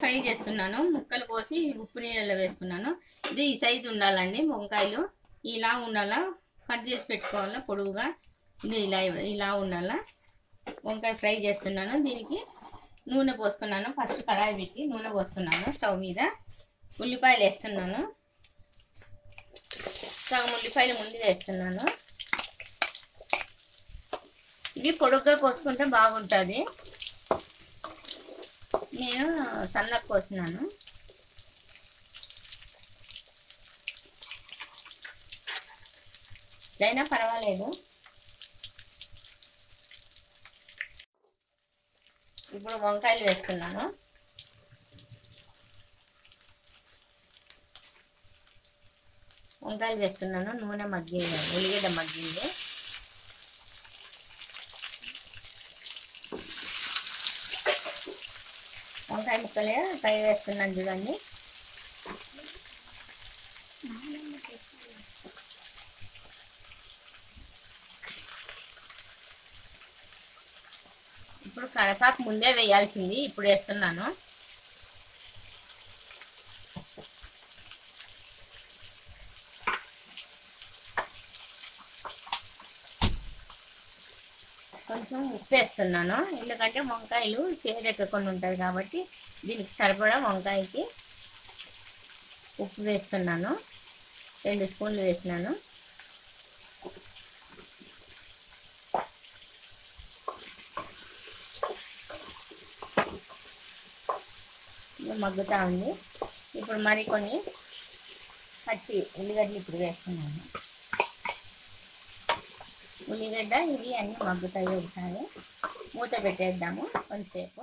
Fry చేస్తున్నాను. ముక్కలు కోసి ఉప్పు నీళ్ళలో వేసుకున్నాను. ఇది ఈ సైజు ఉండాలండి. వంకాయలు ఇలా ఉండాలా, కట్ చేసి పెట్టుకోవాలా పొడుగుగా. ఇది ఇలా ఉండాలా. వంకాయ ఫ్రై చేస్తున్నాను. దీనికి నూనె పోసుకున్నాను. ఫస్ట్ కడాయి పెట్టి నూనె పోసుకున్నాను స్టవ్ మీద. ఉల్లిపాయలు వేస్తున్నాను. సగం ఉల్లిపాయలు ముందు వేస్తున్నాను. ఇది పొడుగ్గా కోసుకుంటే బాగుంటుంది. నేను సన్నగా కోస్తున్నాను. అయినా పర్వాలేదు. ఇప్పుడు వంకాయలు వేస్తున్నాను. నూనె మగ్గింది, ఉల్లిగడ్డ మగ్గింది. వంకాయ ముక్కలే ఫ్రై వేస్తున్నాను చూడండి. ఇప్పుడు కరివేపాకు ముందే వేయాల్సింది, ఇప్పుడు వేస్తున్నాను. కొంచెం ఉప్పు వేస్తున్నాను, ఎందుకంటే వంకాయలు చేదెక్కకుండా ఉంటాయి కాబట్టి దీనికి సరిపడా వంకాయకి ఉప్పు వేస్తున్నాను. 2 స్పూన్లు వేసినాను. మగ్గుతా ఉంది. ఇప్పుడు మరికొన్ని పచ్చి ఉల్లిగడ్డలు ఇప్పుడు వేస్తున్నాను. ఉల్లిగడ్డ ఇవి అన్నీ మగ్గుతాయి. ఒకసారి మూత పెట్టేద్దాము కొంతసేపు.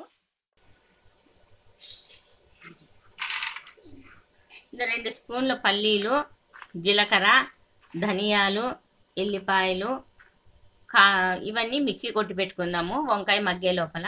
ఇంకా 2 స్పూన్ల పల్లీలు, జీలకర్ర, ధనియాలు, ఎల్లిపాయలు ఇవన్నీ మిక్సీ కొట్టి పెట్టుకుందాము వంకాయ మగ్గే లోపల.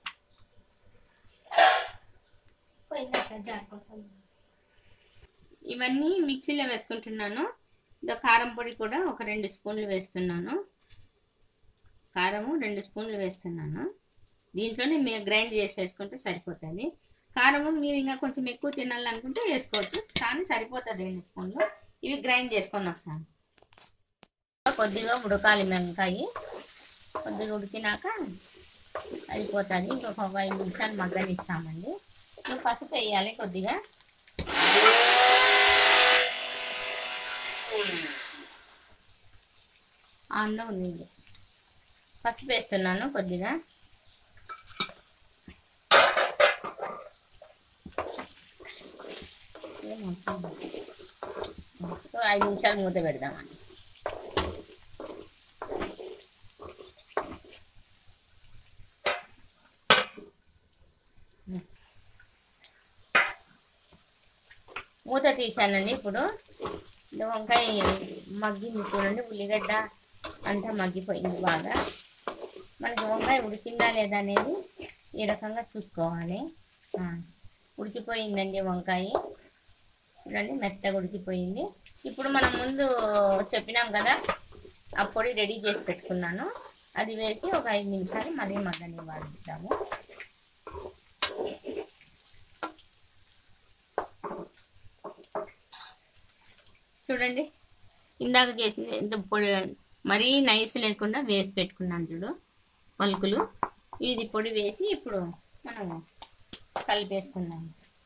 ఇవన్నీ మిక్సీలో వేసుకుంటున్నాను. ఇంకా కారం పొడి కూడా ఒక 2 స్పూన్లు వేస్తున్నాను. కారము 2 స్పూన్లు వేస్తున్నాను. దీంట్లోనే మీరు గ్రైండ్ చేసి వేసుకుంటే సరిపోతుంది. కారము మీరు ఇంకా కొంచెం ఎక్కువ తినాలనుకుంటే వేసుకోవచ్చు, కానీ సరిపోతుంది 2 స్పూన్లు. ఇవి గ్రైండ్ చేసుకొని వస్తాను. కొద్దిగా ఉడకాలి వంకాయ. కొద్దిగా ఉడికినాక అయిపోతుంది. ఇంకొక 5 నిమిషాలు మగ్గనిస్తామండి. ఇప్పుడు పసుపు వేయాలి కొద్దిగా. ఆన్లో ఉంది. పసుపు వేస్తున్నాను కొద్దిగా. సో 5 నిమిషాలు మూత పెడదామండి. మూత తీసానండి. ఇప్పుడు వంకాయ మగ్గింది చూడండి. ఉల్లిగడ్డ అంతా మగ్గిపోయింది బాగా. మనకి వంకాయ ఉడికిందా లేదా అనేది ఈ రకంగా చూసుకోవాలి. ఉడికిపోయిందండి వంకాయ చూడండి, మెత్తగా ఉడికిపోయింది. ఇప్పుడు మనం ముందు చెప్పినాం కదా, ఆ పొడి రెడీ చేసి పెట్టుకున్నాను, అది వేసి ఒక 5 నిమిషాలు మళ్ళీ మగ్గనివ్వాలిద్దాము. చూడండి, ఇందాక చేసింది ఎంత పొడి, మరీ నైస్ లేకుండా వేసి పెట్టుకున్నాను చూడు పలుకులు. ఇది పొడి వేసి ఇప్పుడు మనం కలిపేసుకున్నాము.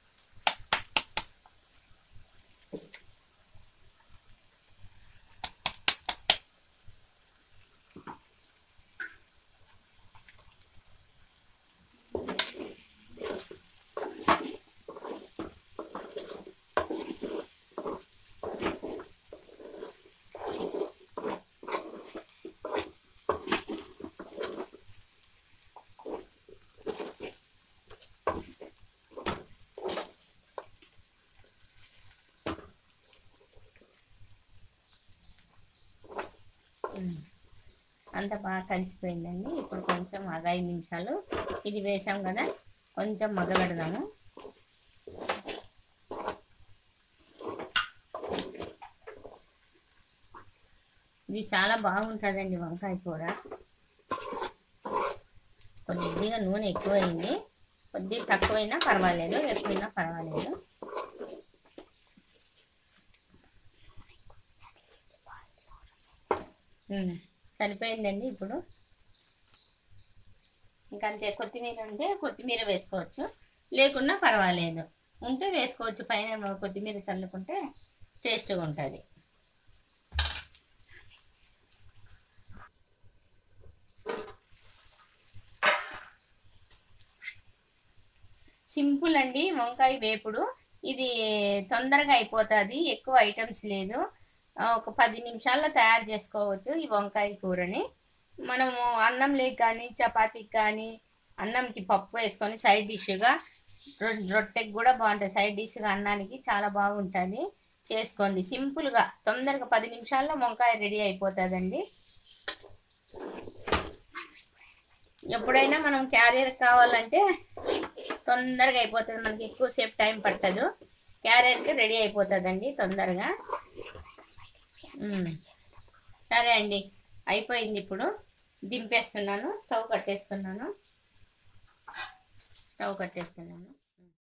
అంత బాగా కలిసిపోయిందండి. ఇప్పుడు కొంచెం 5 నిమిషాలు ఇది వేసాం కదా, కొంచెం మగ్గబెడదాము. ఇది చాలా బాగుంటుందండి వంకాయ కూర. కొద్దిగా నూనె ఎక్కువైంది, కొద్దిగా తక్కువైనా పర్వాలేదు, ఎక్కువైనా పర్వాలేదు. సరిపోయిందండి. ఇప్పుడు ఇంకంతే. కొత్తిమీర ఉంటే కొత్తిమీర వేసుకోవచ్చు, లేకున్నా పర్వాలేదు, ఉంటే వేసుకోవచ్చు. పైన కొత్తిమీర చల్లుకుంటే టేస్ట్గా ఉంటుంది. సింపుల్ అండి వంకాయ వేపుడు. ఇది తొందరగా అయిపోతుంది, ఎక్కువ ఐటమ్స్ లేదు. ఒక 10 నిమిషాల్లో తయారు చేసుకోవచ్చు ఈ వంకాయ కూరని. మనము అన్నంలోకి కానీ, చపాతీకి కానీ, అన్నంకి పప్పు వేసుకొని సైడ్ డిష్గా, రొట్టెకి కూడా బాగుంటుంది. సైడ్ డిష్గా అన్నానికి చాలా బాగుంటుంది. చేసుకోండి సింపుల్గా, తొందరగా 10 నిమిషాల్లో వంకాయ రెడీ అయిపోతుందండి. ఎప్పుడైనా మనం క్యారియర్ కావాలంటే తొందరగా అయిపోతుంది, మనకి ఎక్కువసేపు టైం పట్టదు. క్యారియర్కి రెడీ అయిపోతుందండి తొందరగా. సరే అండి, అయిపోయింది. ఇప్పుడు దింపేస్తున్నాను, స్టవ్ కట్టేస్తున్నాను.